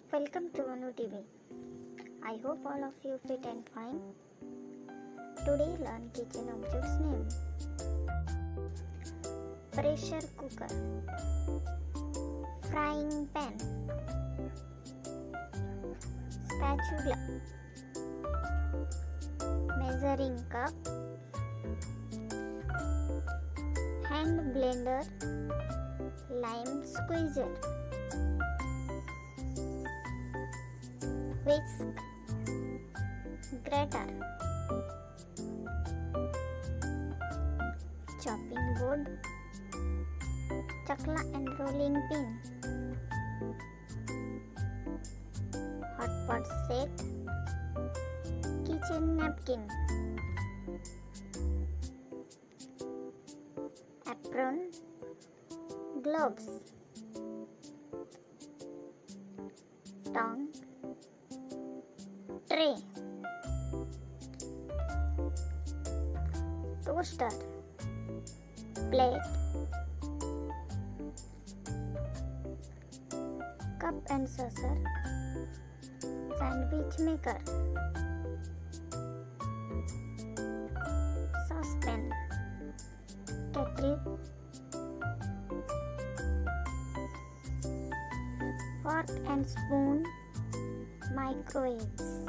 Welcome to Anu TV. I hope all of you fit and fine. Today learn kitchen objects name. Pressure cooker, frying pan, spatula, measuring cup, hand blender, lime squeezer, whisk, grater, chopping board, chakla and rolling pin, hot pot set, kitchen napkin, apron, gloves, tongue, tray, toaster, plate, cup and saucer, sandwich maker, saucepan, kettle, fork and spoon, microwaves,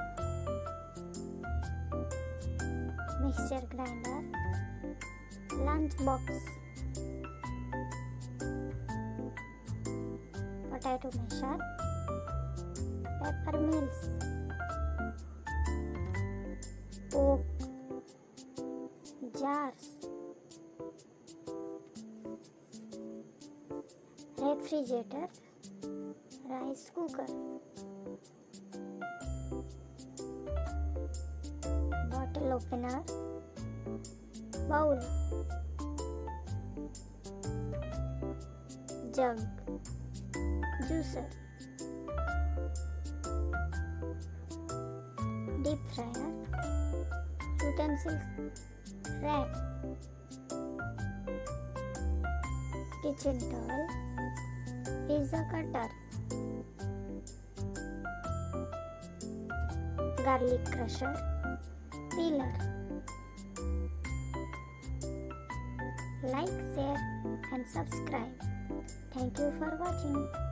mixture grinder, lunch box, potato masher, pepper mills, poke, jars, refrigerator, rice cooker, bottle opener, bowl, jug, juicer, deep fryer, utensils, rack, kitchen towel, pizza cutter, garlic crusher, peeler. Like, share and subscribe. Thank you for watching.